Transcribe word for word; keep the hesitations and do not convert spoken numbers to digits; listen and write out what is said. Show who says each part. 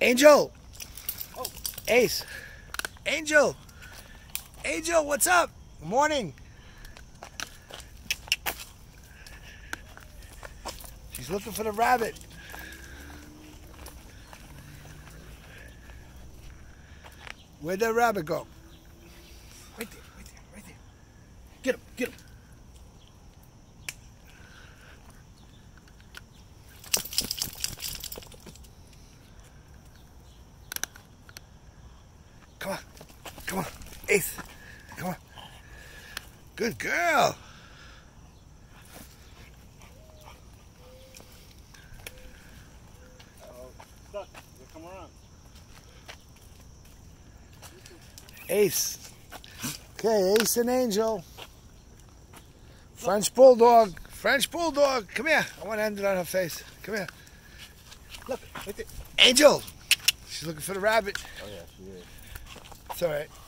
Speaker 1: Angel!
Speaker 2: Oh.
Speaker 1: Ace! Angel! Angel, what's up? Good morning. She's looking for the rabbit. Where'd that rabbit go? Right there, right there, right there. Get him, get him. Come on, come on, Ace, come on. Good girl.
Speaker 2: Oh, stuck. Come around.
Speaker 1: Ace. Okay, Ace and Angel. French bulldog. French bulldog. Come here. I want to end it on her face. Come here. Look, right there. Angel. She's looking for the rabbit.
Speaker 2: Oh yeah, she is.
Speaker 1: It's all right.